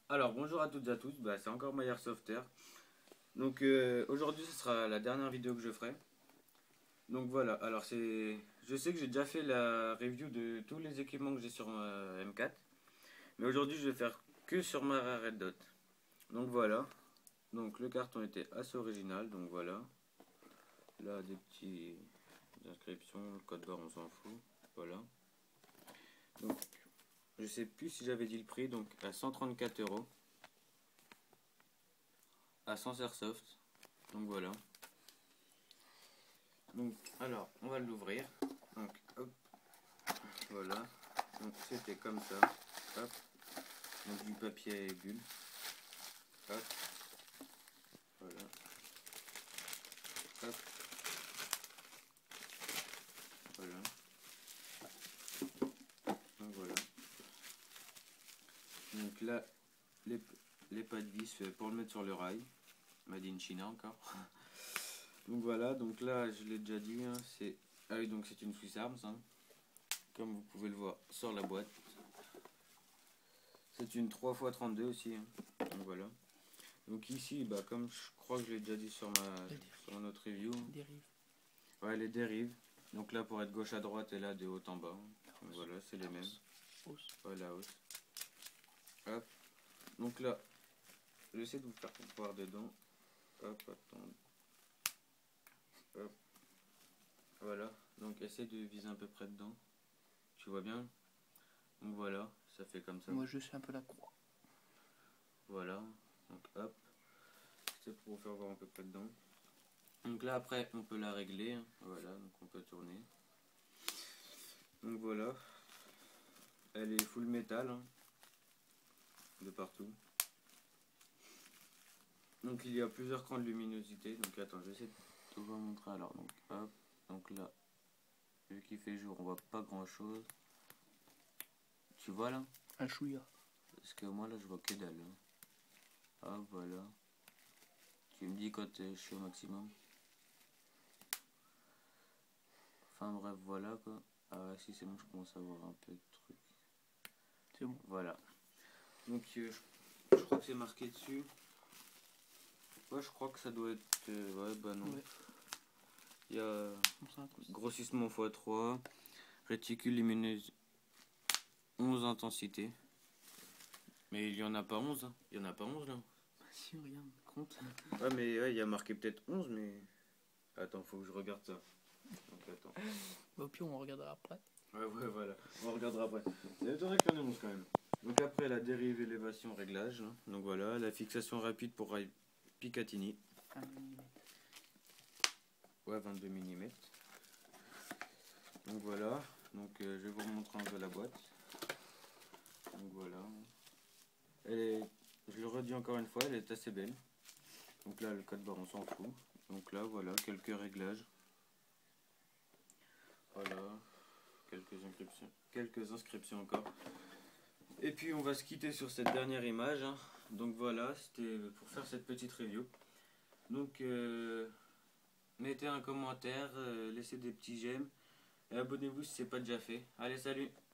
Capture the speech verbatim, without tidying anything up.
Alors bonjour à toutes et à tous, bah, c'est encore MyAirsoftAir. Donc euh, aujourd'hui ce sera la dernière vidéo que je ferai. Donc voilà, alors c'est... Je sais que j'ai déjà fait la review de tous les équipements que j'ai sur ma M quatre. Mais aujourd'hui je vais faire que sur ma Red Dot. Donc voilà, donc le carton était assez original, donc voilà. Là des petits inscriptions, le code barre on s'en fout, voilà. Donc je sais plus si j'avais dit le prix, donc à cent trente-quatre euros. À Sans Airsoft. Donc voilà. Donc alors on va l'ouvrir. Donc hop. Voilà. Donc c'était comme ça. Hop. Donc du papier bulle. Hop. Voilà. Hop. Voilà. Donc voilà. Donc là les, les pas de vis pour le mettre sur le rail. Made in China encore. Donc voilà, donc là je l'ai déjà dit, hein, c'est ah oui, donc c'est une Swiss Arms, hein, comme vous pouvez le voir sur la boîte. C'est une trois fois trente-deux aussi, hein. Donc voilà. Donc ici, bah, comme je crois que je l'ai déjà dit sur ma sur notre review. Dérive. Ouais, les dérives. Donc là pour être gauche à droite et là de haut en bas. Donc voilà, c'est les mêmes. Hausse. Ouais, la hausse. Hop. Donc là, j'essaie de vous faire voir dedans. Hop, attends. Hop. Voilà. Donc essaie de viser à peu près dedans. Tu vois bien? Donc voilà, ça fait comme ça. Moi je suis un peu la croix. Voilà. Donc hop. C'est pour vous faire voir à peu près dedans. Donc là après on peut la régler, hein. Voilà, donc on peut tourner. Donc voilà, elle est full métal, hein, de partout. Donc il y a plusieurs crans de luminosité. Donc attends, je vais essayer de vous montrer. Alors donc hop, donc là, vu qu'il fait jour, on voit pas grand chose. Tu vois là? Un chouïa. Parce que moi là je vois que dalle. Hein. Hop, voilà. Tu me dis quand je suis au maximum. Enfin bref, voilà quoi. Ah si c'est bon, je commence à voir un peu de trucs. C'est bon. Voilà. Donc euh, je, je crois que c'est marqué dessus. Ouais, je crois que ça doit être... Euh, ouais, bah non. Ouais. Il y a grossissement fois trois, réticule lumineuse onze intensités. Mais il y en a pas onze, hein. Il y en a pas onze là. Bah si, regarde, compte. Ouais, mais ouais, il y a marqué peut-être onze, mais... Attends, faut que je regarde ça. Donc attends. Bah au pire on regardera après. Ouais, ouais, voilà. On regardera après. C'est étonnant qu'il y en ait onze quand même. Donc après, la dérive, élévation, réglage. Hein. Donc voilà, la fixation rapide pour rail Picatinny. Un millimètre. Ouais, vingt-deux millimètres. Donc voilà. Donc euh, je vais vous remontrer un peu la boîte. Donc voilà. Elle est, je le redis encore une fois, elle est assez belle. Donc là, le code barre, on s'en fout. Donc là, voilà, quelques réglages. Voilà. Quelques inscriptions, quelques inscriptions encore. Et puis on va se quitter sur cette dernière image. Hein. Donc voilà, c'était pour faire cette petite review. Donc euh, mettez un commentaire, euh, laissez des petits j'aime et abonnez-vous si ce n'est pas déjà fait. Allez, salut!